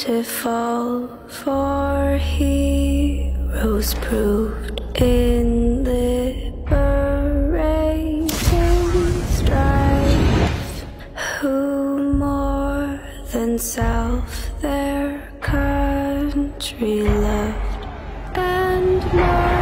to fall for heroes proved in liberating strife, who more than self their country loved, and more